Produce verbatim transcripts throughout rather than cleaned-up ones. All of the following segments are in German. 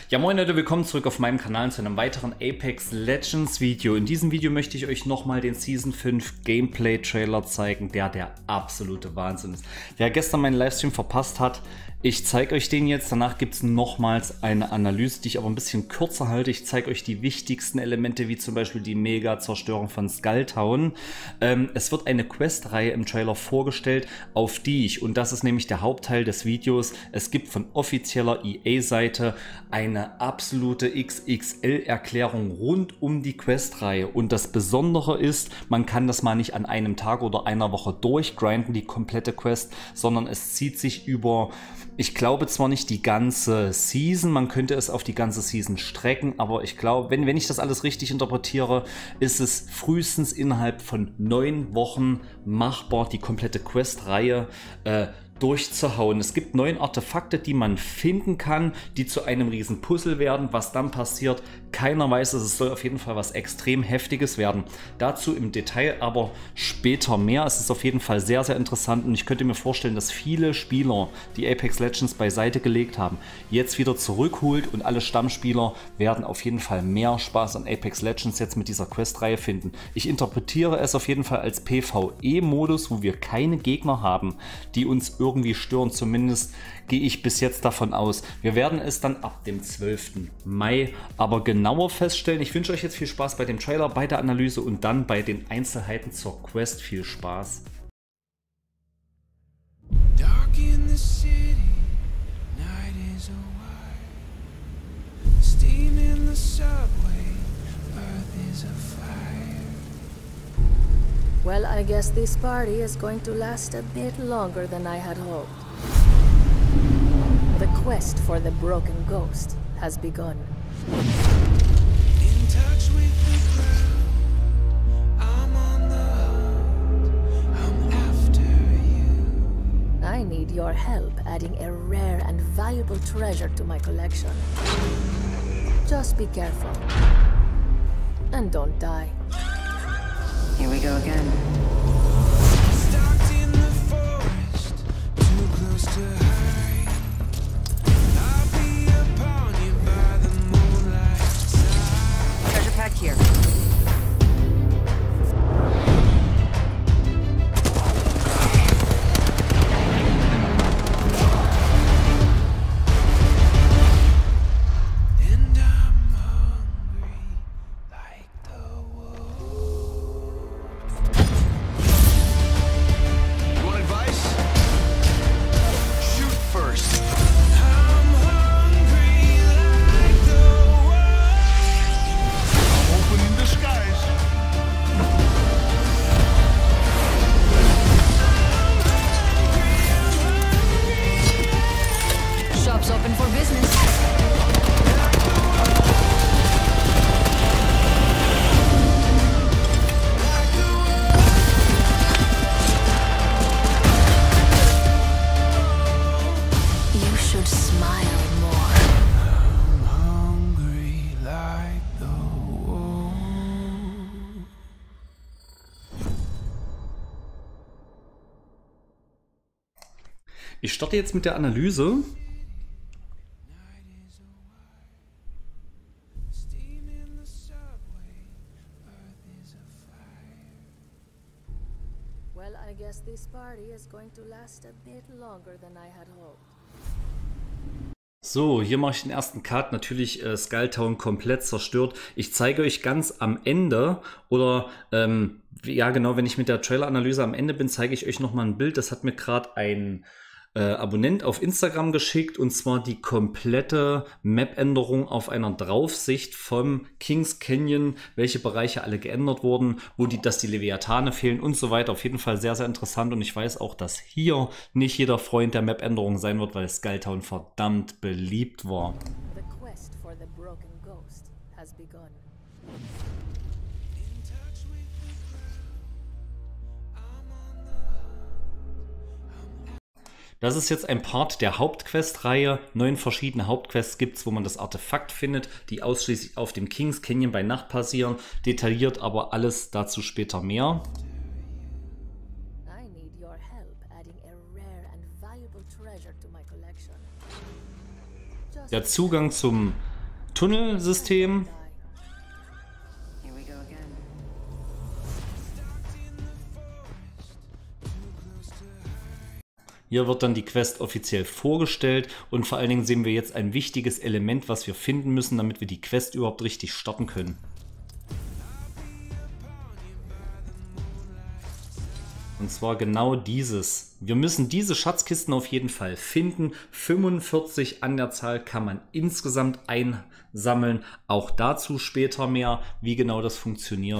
Ja moin Leute, willkommen zurück auf meinem Kanal zu einem weiteren Apex Legends Video. In diesem Video möchte ich euch nochmal den Season fünf Gameplay Trailer zeigen, der der absolute Wahnsinn ist. Wer gestern meinen Livestream verpasst hat, ich zeige euch den jetzt. Danach gibt es nochmals eine Analyse, die ich aber ein bisschen kürzer halte. Ich zeige euch die wichtigsten Elemente, wie zum Beispiel die Mega-Zerstörung von Skulltown. Ähm, es wird eine Quest-Reihe im Trailer vorgestellt, auf die ich, und das ist nämlich der Hauptteil des Videos, es gibt von offizieller E A-Seite eine absolute X X L-Erklärung rund um die Quest-Reihe. Und das Besondere ist, man kann das mal nicht an einem Tag oder einer Woche durchgrinden, die komplette Quest, sondern es zieht sich über, ich glaube zwar nicht die ganze Season, man könnte es auf die ganze Season strecken, aber ich glaube, wenn, wenn ich das alles richtig interpretiere, ist es frühestens innerhalb von neun Wochen machbar, die komplette Quest-Reihe äh, durchzuhauen. Es gibt neun Artefakte, die man finden kann, die zu einem riesen Puzzle werden. Was dann passiert, keiner weiß es. Es soll auf jeden Fall was extrem Heftiges werden. Dazu im Detail aber später mehr. Es ist auf jeden Fall sehr, sehr interessant und ich könnte mir vorstellen, dass viele Spieler, die Apex Legends beiseite gelegt haben, jetzt wieder zurückholt und alle Stammspieler werden auf jeden Fall mehr Spaß an Apex Legends jetzt mit dieser Quest-Reihe finden. Ich interpretiere es auf jeden Fall als PvE-Modus, wo wir keine Gegner haben, die uns irgendwie stören. Zumindest gehe ich bis jetzt davon aus. Wir werden es dann ab dem zwölften Mai aber genauer feststellen. Ich wünsche euch jetzt viel Spaß bei dem Trailer, bei der Analyse und dann bei den Einzelheiten zur Quest. Viel Spaß. Dark in the city, night is a wire. Steam in the subway, earth is a fire. Well, I guess this party is going to last a bit longer than I had hoped. The quest for the broken ghost has begun. In touch with the crowd, I'm on the hunt, I'm after you. I need your help adding a rare and valuable treasure to my collection. Just be careful. And don't die. Here we go again. Stuck in the forest, too close to hide. I'll be upon you by the moonlight side. Treasure pack here. And I'm hungry like the wolf. You want advice? Shoot first. I'm hungry like the wolf. Open in disguise. Shop's open for business. You should smile more. I'm hungry like the wolf. Ich starte jetzt mit der Analyse. Steam in the subway, earth is a fire. Well, I guess this party is going to last a bit longer than I had hoped. So, hier mache ich den ersten Cut. Natürlich äh, Skulltown komplett zerstört. Ich zeige euch ganz am Ende oder ähm, ja genau, wenn ich mit der Trailer-Analyse am Ende bin, zeige ich euch nochmal ein Bild. Das hat mir gerade ein äh, Abonnent auf Instagram geschickt, und zwar die komplette Map-Änderung auf einer Draufsicht vom Kings Canyon, welche Bereiche alle geändert wurden, wo die, dass die Leviathane fehlen und so weiter. Auf jeden Fall sehr, sehr interessant, und ich weiß auch, dass hier nicht jeder Freund der Map-Änderung sein wird, weil Skulltown verdammt beliebt war. The quest for the broken ghost has begun. In touch with the crowd, I'm on the hunt. Das ist jetzt ein Part der Hauptquest-Reihe. Neun verschiedene Hauptquests gibt es, wo man das Artefakt findet, die ausschließlich auf dem Kings Canyon bei Nacht passieren. Detailliert aber alles dazu später mehr. I need your help adding a rare and valuable treasure to my collection. Der Zugang zum Tunnelsystem. Here we go again. Hier wird dann die Quest offiziell vorgestellt und vor allen Dingen sehen wir jetzt ein wichtiges Element, was wir finden müssen, damit wir die Quest überhaupt richtig starten können. Und zwar genau dieses. Wir müssen diese Schatzkisten auf jeden Fall finden. fünfundvierzig an der Zahl kann man insgesamt einsammeln. Auch dazu später mehr, wie genau das funktioniert.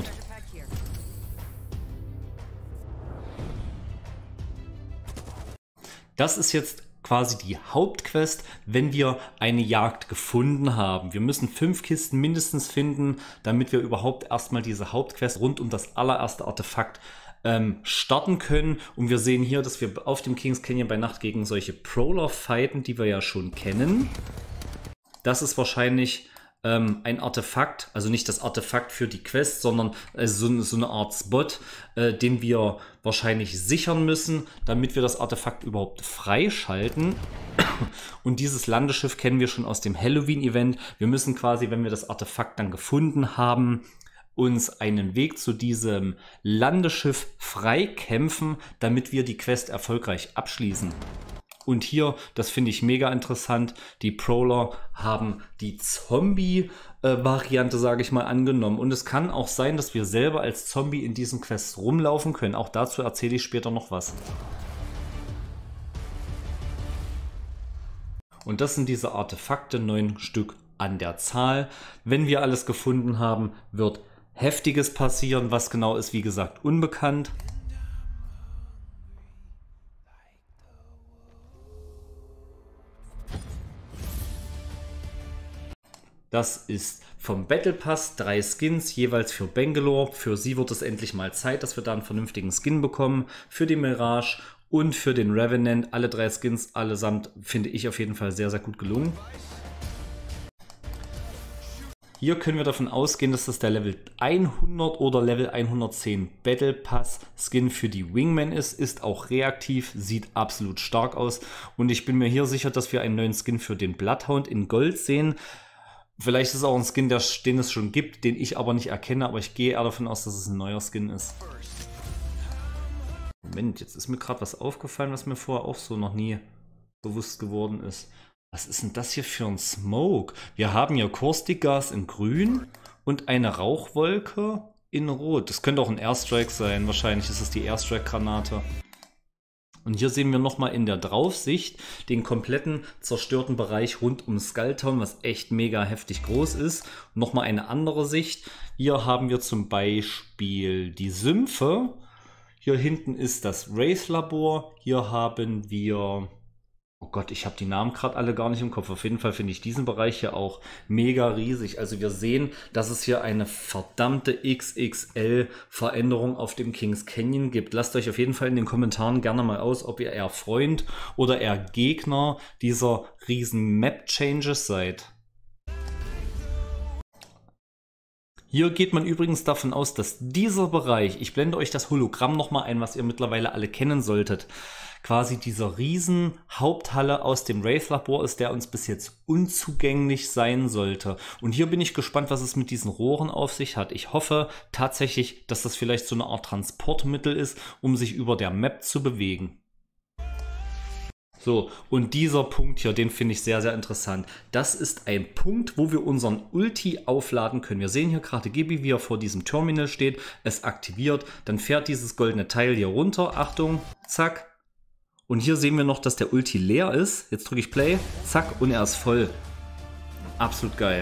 Das ist jetzt quasi die Hauptquest, wenn wir eine Jagd gefunden haben. Wir müssen fünf Kisten mindestens finden, damit wir überhaupt erstmal diese Hauptquest rund um das allererste Artefakt ähm, starten können. Und wir sehen hier, dass wir auf dem Kings Canyon bei Nacht gegen solche Prowler fighten, die wir ja schon kennen. Das ist wahrscheinlich ähm, ein Artefakt, also nicht das Artefakt für die Quest, sondern äh, so, so eine Art Spot, äh, den wir wahrscheinlich sichern müssen, damit wir das Artefakt überhaupt freischalten. Und dieses Landeschiff kennen wir schon aus dem Halloween-Event. Wir müssen quasi, wenn wir das Artefakt dann gefunden haben, uns einen Weg zu diesem Landeschiff freikämpfen, damit wir die Quest erfolgreich abschließen. Und hier, das finde ich mega interessant, die Prowler haben die Zombie-Variante, sage ich mal, angenommen. Und es kann auch sein, dass wir selber als Zombie in diesen Quests rumlaufen können. Auch dazu erzähle ich später noch was. Und das sind diese Artefakte, neun Stück an der Zahl. Wenn wir alles gefunden haben, wird Heftiges passieren. Was genau ist, wie gesagt, unbekannt. Das ist vom Battle Pass, drei Skins, jeweils für Bangalore. Für sie wird es endlich mal Zeit, dass wir da einen vernünftigen Skin bekommen. Für die Mirage und für den Revenant. Alle drei Skins allesamt finde ich auf jeden Fall sehr, sehr gut gelungen. Hier können wir davon ausgehen, dass das der Level hundert oder Level hundertzehn Battle Pass Skin für die Wingman ist. Ist auch reaktiv, sieht absolut stark aus. Und ich bin mir hier sicher, dass wir einen neuen Skin für den Bloodhound in Gold sehen. Vielleicht ist es auch ein Skin, der, den es schon gibt, den ich aber nicht erkenne, aber ich gehe eher davon aus, dass es ein neuer Skin ist. Moment, jetzt ist mir gerade was aufgefallen, was mir vorher auch so noch nie bewusst geworden ist. Was ist denn das hier für ein Smoke? Wir haben hier Caustic-Gas in grün und eine Rauchwolke in rot. Das könnte auch ein Airstrike sein, wahrscheinlich ist es die Airstrike-Granate. Und hier sehen wir nochmal in der Draufsicht den kompletten zerstörten Bereich rund um Skulltown, was echt mega heftig groß ist. Und nochmal eine andere Sicht. Hier haben wir zum Beispiel die Sümpfe. Hier hinten ist das Wraith-Labor. Hier haben wir... Oh Gott, ich habe die Namen gerade alle gar nicht im Kopf. Auf jeden Fall finde ich diesen Bereich hier auch mega riesig. Also wir sehen, dass es hier eine verdammte X X L-Veränderung auf dem Kings Canyon gibt. Lasst euch auf jeden Fall in den Kommentaren gerne mal aus, ob ihr eher Freund oder eher Gegner dieser riesen Map-Changes seid. Hier geht man übrigens davon aus, dass dieser Bereich, ich blende euch das Hologramm nochmal ein, was ihr mittlerweile alle kennen solltet, quasi dieser riesen Haupthalle aus dem Wraith-Labor ist, der uns bis jetzt unzugänglich sein sollte. Und hier bin ich gespannt, was es mit diesen Rohren auf sich hat. Ich hoffe tatsächlich, dass das vielleicht so eine Art Transportmittel ist, um sich über der Map zu bewegen. So, und dieser Punkt hier, den finde ich sehr, sehr interessant. Das ist ein Punkt, wo wir unseren Ulti aufladen können. Wir sehen hier gerade Gibi, wie er vor diesem Terminal steht, es aktiviert, dann fährt dieses goldene Teil hier runter. Achtung, zack. Und hier sehen wir noch, dass der Ulti leer ist. Jetzt drücke ich Play, zack, und er ist voll. Absolut geil.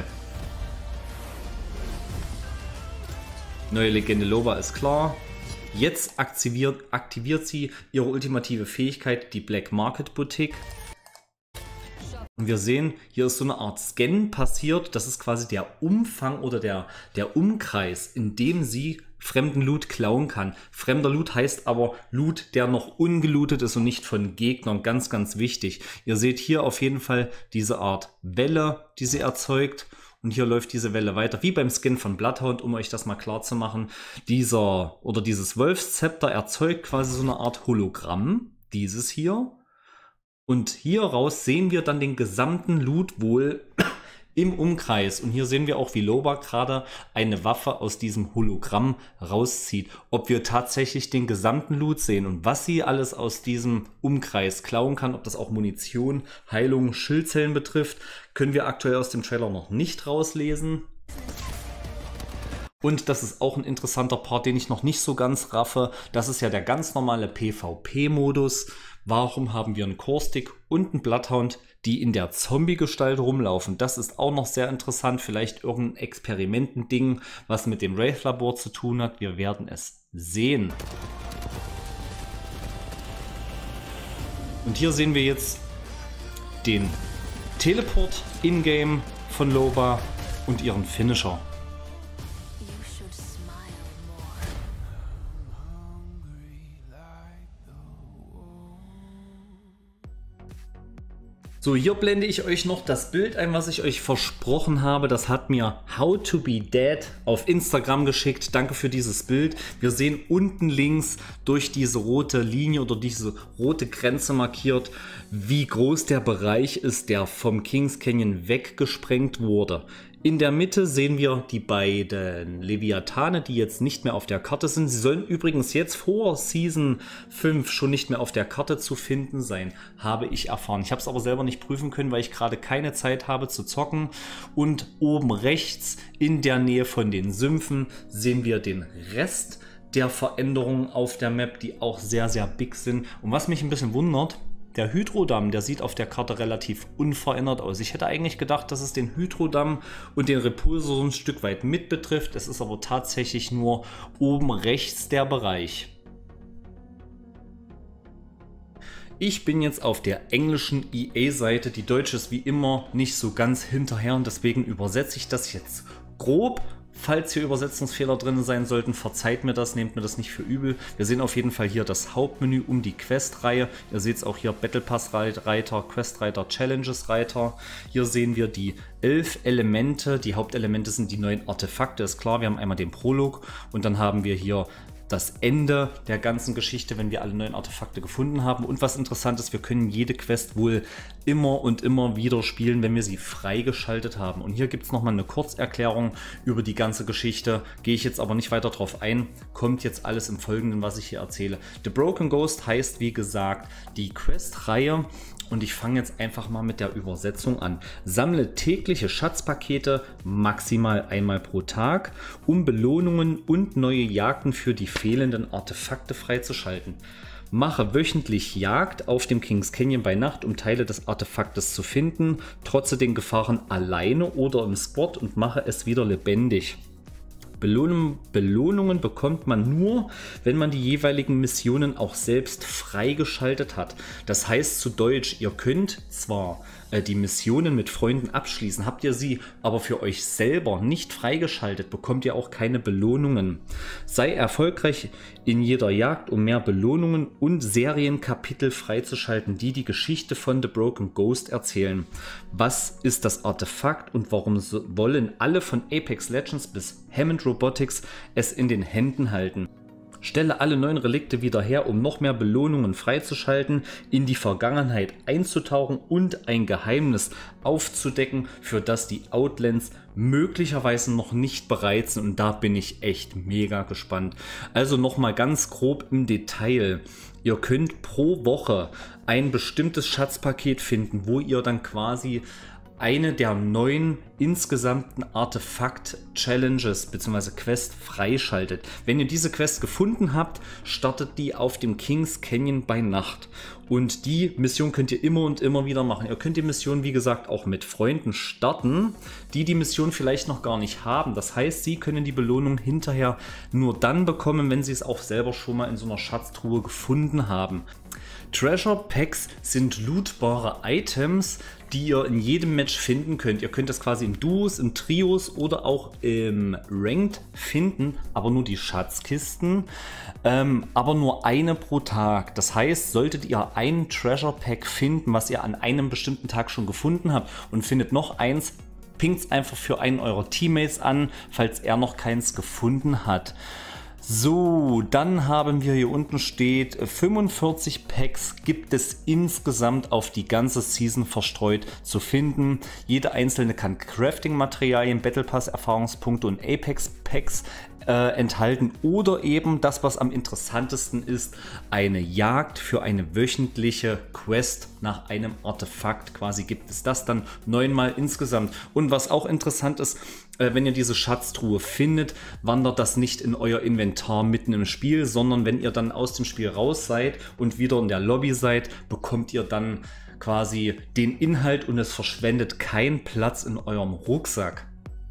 Neue Legende Loba ist klar. Jetzt aktiviert, aktiviert sie ihre ultimative Fähigkeit, die Black Market Boutique. Und wir sehen, hier ist so eine Art Scan passiert. Das ist quasi der Umfang oder der, der Umkreis, in dem sie fremden Loot klauen kann. Fremder Loot heißt aber Loot, der noch ungelootet ist und nicht von Gegnern. Ganz, ganz wichtig. Ihr seht hier auf jeden Fall diese Art Welle, die sie erzeugt. Und hier läuft diese Welle weiter, wie beim Skin von Bloodhound, um euch das mal klar zu machen. Dieser oder dieses Wolfszepter erzeugt quasi so eine Art Hologramm, dieses hier. Und hier raus sehen wir dann den gesamten Loot wohl im Umkreis. Und hier sehen wir auch, wie Loba gerade eine Waffe aus diesem Hologramm rauszieht. Ob wir tatsächlich den gesamten Loot sehen und was sie alles aus diesem Umkreis klauen kann, ob das auch Munition, Heilung, Schildzellen betrifft, können wir aktuell aus dem Trailer noch nicht rauslesen. Und das ist auch ein interessanter Part, den ich noch nicht so ganz raffe. Das ist ja der ganz normale PvP-Modus. Warum haben wir einen Caustic und einen Bloodhound, die in der Zombie-Gestalt rumlaufen? Das ist auch noch sehr interessant. Vielleicht irgendein Experimentending, was mit dem Wraith-Labor zu tun hat. Wir werden es sehen. Und hier sehen wir jetzt den Teleport in-game von Loba und ihren Finisher. So, hier blende ich euch noch das Bild ein, was ich euch versprochen habe. Das hat mir How to be Dead auf Instagram geschickt. Danke für dieses Bild. Wir sehen unten links durch diese rote Linie oder diese rote Grenze markiert, wie groß der Bereich ist, der vom Kings Canyon weggesprengt wurde. In der Mitte sehen wir die beiden Leviathane, die jetzt nicht mehr auf der Karte sind. Sie sollen übrigens jetzt vor Season fünf schon nicht mehr auf der Karte zu finden sein, habe ich erfahren. Ich habe es aber selber nicht prüfen können, weil ich gerade keine Zeit habe zu zocken. Und oben rechts in der Nähe von den Sümpfen sehen wir den Rest der Veränderungen auf der Map, die auch sehr, sehr big sind. Und was mich ein bisschen wundert, der Hydrodamm, der sieht auf der Karte relativ unverändert aus. Ich hätte eigentlich gedacht, dass es den Hydrodamm und den Repulsor so ein Stück weit mit betrifft. Es ist aber tatsächlich nur oben rechts der Bereich. Ich bin jetzt auf der englischen E A-Seite. Die deutsche ist wie immer nicht so ganz hinterher und deswegen übersetze ich das jetzt grob. Falls hier Übersetzungsfehler drin sein sollten, verzeiht mir das, nehmt mir das nicht für übel. Wir sehen auf jeden Fall hier das Hauptmenü um die Quest-Reihe. Ihr seht es auch hier, Battle Pass-Reiter, Quest-Reiter, Challenges-Reiter. Hier sehen wir die elf Elemente. Die Hauptelemente sind die neuen Artefakte, ist klar. Wir haben einmal den Prolog und dann haben wir hier das Ende der ganzen Geschichte, wenn wir alle neuen Artefakte gefunden haben. Und was interessant ist, wir können jede Quest wohl immer und immer wieder spielen, wenn wir sie freigeschaltet haben. Und hier gibt es nochmal eine Kurzerklärung über die ganze Geschichte. Gehe ich jetzt aber nicht weiter drauf ein. Kommt jetzt alles im Folgenden, was ich hier erzähle. The Broken Ghost heißt, wie gesagt, die Quest-Reihe. Und ich fange jetzt einfach mal mit der Übersetzung an. Sammle tägliche Schatzpakete maximal einmal pro Tag, um Belohnungen und neue Jagden für die fehlenden Artefakte freizuschalten. Mache wöchentlich Jagd auf dem Kings Canyon bei Nacht, um Teile des Artefaktes zu finden, trotze den Gefahren alleine oder im Squad und mache es wieder lebendig. Belohnung, Belohnungen bekommt man nur, wenn man die jeweiligen Missionen auch selbst freigeschaltet hat. Das heißt zu Deutsch, ihr könnt zwar äh, die Missionen mit Freunden abschließen, habt ihr sie aber für euch selber nicht freigeschaltet, bekommt ihr auch keine Belohnungen. Sei erfolgreich in jeder Jagd, um mehr Belohnungen und Serienkapitel freizuschalten, die die Geschichte von The Broken Ghost erzählen. Was ist das Artefakt und warum so wollen alle von Apex Legends bis Hammond Robotics es in den Händen halten? Stelle alle neuen Relikte wieder her, um noch mehr Belohnungen freizuschalten, in die Vergangenheit einzutauchen und ein Geheimnis aufzudecken, für das die Outlands möglicherweise noch nicht bereit sind. Und da bin ich echt mega gespannt. Also nochmal ganz grob im Detail. Ihr könnt pro Woche ein bestimmtes Schatzpaket finden, wo ihr dann quasi eine der neun insgesamten Artefakt-Challenges bzw. Quest freischaltet. Wenn ihr diese Quest gefunden habt, startet die auf dem Kings Canyon bei Nacht. Und die Mission könnt ihr immer und immer wieder machen. Ihr könnt die Mission, wie gesagt, auch mit Freunden starten, die die Mission vielleicht noch gar nicht haben. Das heißt, sie können die Belohnung hinterher nur dann bekommen, wenn sie es auch selber schon mal in so einer Schatztruhe gefunden haben. Treasure Packs sind lootbare Items, die ihr in jedem Match finden könnt. Ihr könnt das quasi in Duos, in Trios oder auch im Ranked finden, aber nur die Schatzkisten, ähm, aber nur eine pro Tag. Das heißt, solltet ihr ein Treasure Pack finden, was ihr an einem bestimmten Tag schon gefunden habt und findet noch eins, pingt es einfach für einen eurer Teammates an, falls er noch keins gefunden hat. So, dann haben wir hier unten steht, fünfundvierzig Packs gibt es insgesamt auf die ganze Season verstreut zu finden. Jede einzelne kann Crafting-Materialien, Battle Pass, Erfahrungspunkte und Apex Packs äh, enthalten oder eben das, was am interessantesten ist, eine Jagd für eine wöchentliche Quest nach einem Artefakt. Quasi gibt es das dann neunmal insgesamt. Und was auch interessant ist, äh, wenn ihr diese Schatztruhe findet, wandert das nicht in euer Inventar mitten im Spiel, sondern wenn ihr dann aus dem Spiel raus seid und wieder in der Lobby seid, bekommt ihr dann quasi den Inhalt und es verschwendet keinen Platz in eurem Rucksack.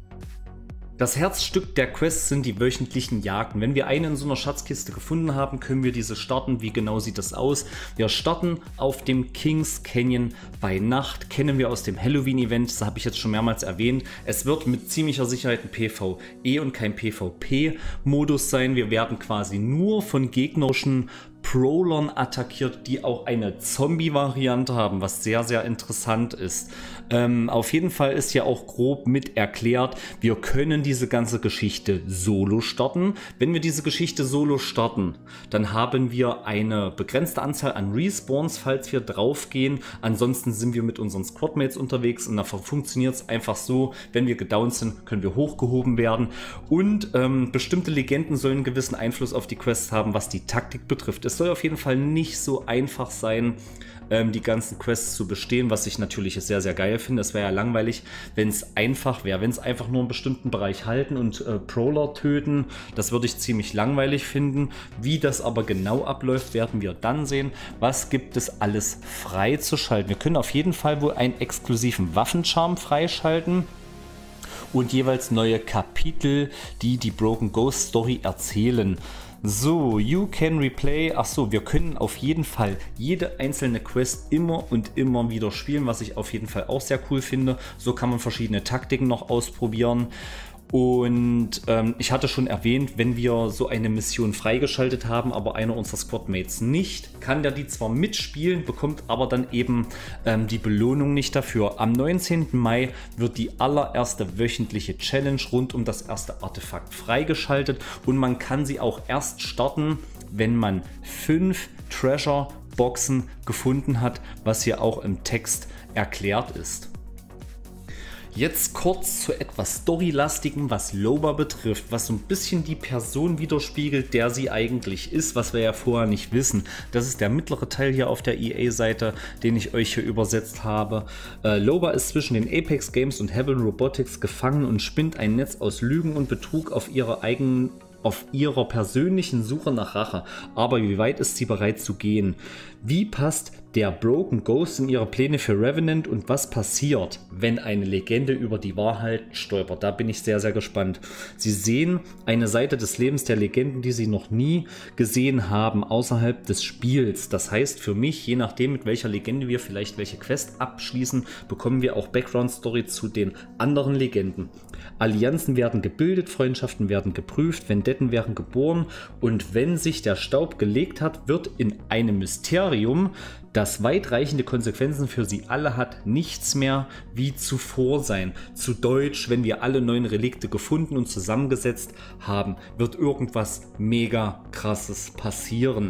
Das Herzstück der Quests sind die wöchentlichen Jagden. Wenn wir eine in so einer Schatzkiste gefunden haben, können wir diese starten. Wie genau sieht das aus? Wir starten auf dem Kings Canyon bei Nacht. Kennen wir aus dem Halloween-Event. Das habe ich jetzt schon mehrmals erwähnt. Es wird mit ziemlicher Sicherheit ein PvE und kein PvP-Modus sein. Wir werden quasi nur von gegnerischen Prowlern attackiert, die auch eine Zombie-Variante haben, was sehr, sehr interessant ist. Ähm, auf jeden Fall ist ja auch grob mit erklärt, wir können diese ganze Geschichte solo starten. Wenn wir diese Geschichte solo starten, dann haben wir eine begrenzte Anzahl an Respawns, falls wir draufgehen. Ansonsten sind wir mit unseren Squadmates unterwegs und da funktioniert es einfach so, wenn wir gedownt sind, können wir hochgehoben werden. Und ähm, bestimmte Legenden sollen einen gewissen Einfluss auf die Quests haben, was die Taktik betrifft. Es soll auf jeden Fall nicht so einfach sein, ähm, die ganzen Quests zu bestehen, was ich natürlich sehr, sehr geil finde. Es wäre ja langweilig, wenn es einfach wäre. Wenn es einfach nur einen bestimmten Bereich halten und äh, Prowler töten, das würde ich ziemlich langweilig finden. Wie das aber genau abläuft, werden wir dann sehen. Was gibt es alles freizuschalten? Wir können auf jeden Fall wohl einen exklusiven Waffencharm freischalten. Und jeweils neue Kapitel, die die Broken Ghost Story erzählen. So, you can replay. Achso, wir können auf jeden Fall jede einzelne Quest immer und immer wieder spielen, was ich auf jeden Fall auch sehr cool finde. So kann man verschiedene Taktiken noch ausprobieren. Und ähm, ich hatte schon erwähnt, wenn wir so eine Mission freigeschaltet haben, aber einer unserer Squadmates nicht, kann der die zwar mitspielen, bekommt aber dann eben ähm, die Belohnung nicht dafür. Am neunzehnten Mai wird die allererste wöchentliche Challenge rund um das erste Artefakt freigeschaltet und man kann sie auch erst starten, wenn man fünf Treasure Boxen gefunden hat, was hier auch im Text erklärt ist. Jetzt kurz zu etwas Storylastigem, was Loba betrifft, was so ein bisschen die Person widerspiegelt, der sie eigentlich ist, was wir ja vorher nicht wissen. Das ist der mittlere Teil hier auf der E A-Seite, den ich euch hier übersetzt habe. Äh, Loba ist zwischen den Apex Games und Heaven Robotics gefangen und spinnt ein Netz aus Lügen und Betrug auf ihre eigenen auf ihrer persönlichen Suche nach Rache. Aber wie weit ist sie bereit zu gehen? Wie passt der Broken Ghost in ihre Pläne für Revenant und was passiert, wenn eine Legende über die Wahrheit stolpert? Da bin ich sehr, sehr gespannt. Sie sehen eine Seite des Lebens der Legenden, die sie noch nie gesehen haben, außerhalb des Spiels. Das heißt für mich, je nachdem mit welcher Legende wir vielleicht welche Quest abschließen, bekommen wir auch Background-Story zu den anderen Legenden. Allianzen werden gebildet, Freundschaften werden geprüft, Vendetten werden geboren und wenn sich der Staub gelegt hat, wird in einem Mysterium, das weitreichende Konsequenzen für sie alle hat, nichts mehr wie zuvor sein. Zu Deutsch, wenn wir alle neuen Relikte gefunden und zusammengesetzt haben, wird irgendwas mega krasses passieren.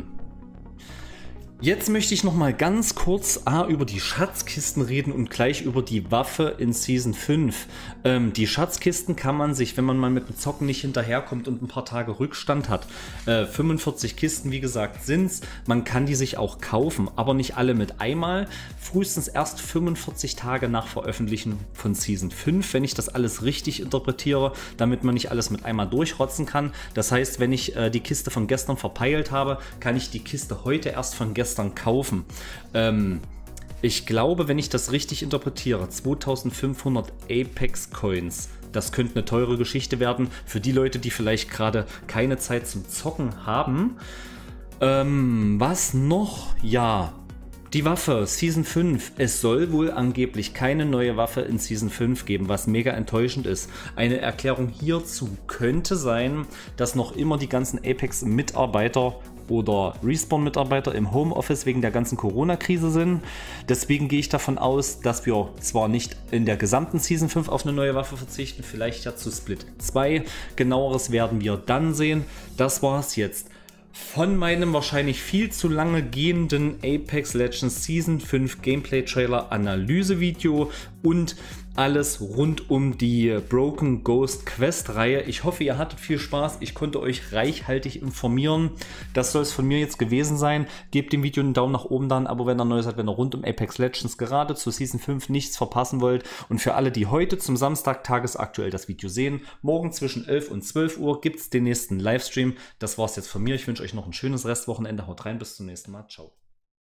Jetzt möchte ich noch mal ganz kurz A, über die Schatzkisten reden und gleich über die Waffe in Season fünf. Ähm, die Schatzkisten kann man sich, wenn man mal mit dem Zocken nicht hinterherkommt und ein paar Tage Rückstand hat, äh, fünfundvierzig Kisten, wie gesagt, sind's. Man kann die sich auch kaufen, aber nicht alle mit einmal. Frühestens erst fünfundvierzig Tage nach Veröffentlichen von Season fünf, wenn ich das alles richtig interpretiere, damit man nicht alles mit einmal durchrotzen kann. Das heißt, wenn ich äh, die Kiste von gestern verpeilt habe, kann ich die Kiste heute erst von gestern kaufen. Ähm, ich glaube, wenn ich das richtig interpretiere, zweitausendfünfhundert Apex Coins, das könnte eine teure Geschichte werden für die Leute, die vielleicht gerade keine Zeit zum Zocken haben. Ähm, was noch? Ja, die Waffe, Season fünf. Es soll wohl angeblich keine neue Waffe in Season fünf geben, was mega enttäuschend ist. Eine Erklärung hierzu könnte sein, dass noch immer die ganzen Apex-Mitarbeiter oder Respawn-Mitarbeiter im Homeoffice wegen der ganzen Corona-Krise sind. Deswegen gehe ich davon aus, dass wir zwar nicht in der gesamten Season fünf auf eine neue Waffe verzichten, vielleicht ja zu Split zwei. Genaueres werden wir dann sehen. Das war es jetzt von meinem wahrscheinlich viel zu lange gehenden Apex Legends Season fünf Gameplay Trailer Analyse-Video und alles rund um die Broken Ghost Quest Reihe. Ich hoffe, ihr hattet viel Spaß. Ich konnte euch reichhaltig informieren. Das soll es von mir jetzt gewesen sein. Gebt dem Video einen Daumen nach oben, dann ein Abo, wenn ihr neu seid, wenn ihr rund um Apex Legends gerade zu Season fünf nichts verpassen wollt. Und für alle, die heute zum Samstag tagesaktuell das Video sehen, morgen zwischen elf und zwölf Uhr gibt es den nächsten Livestream. Das war's jetzt von mir. Ich wünsche euch noch ein schönes Restwochenende. Haut rein, bis zum nächsten Mal. Ciao.